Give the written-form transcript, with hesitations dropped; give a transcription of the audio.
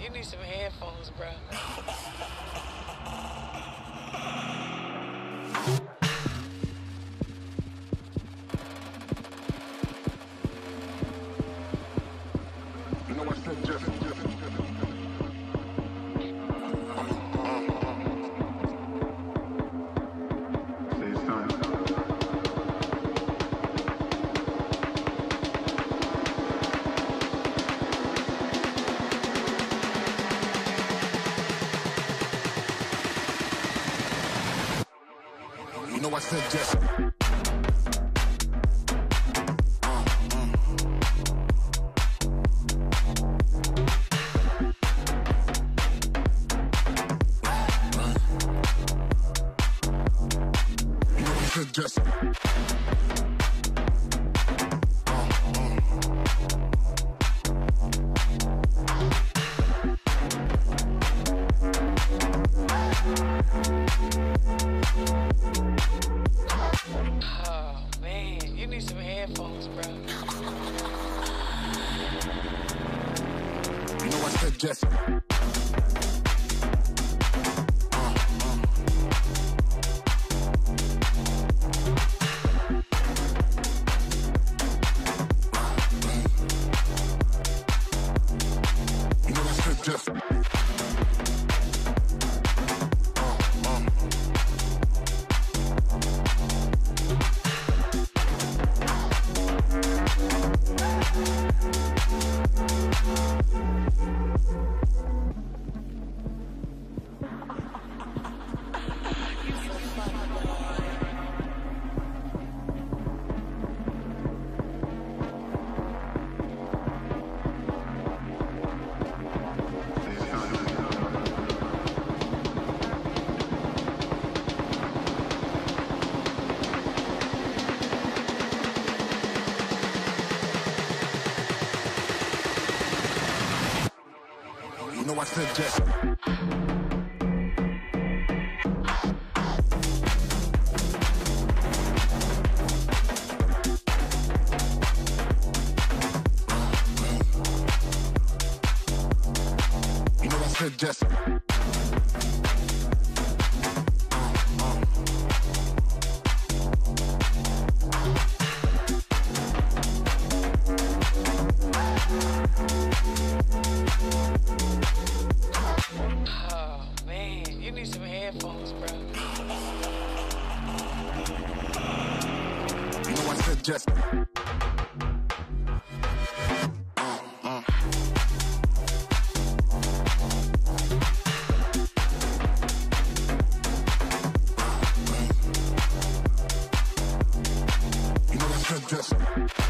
you need some headphones, bro. You know I said just say something. You know I said just just Oh, man, you need some headphones, bro. you know I said just just you know I said just you know I said just Oh, man, you need some headphones, bro. you know I said just you know I said just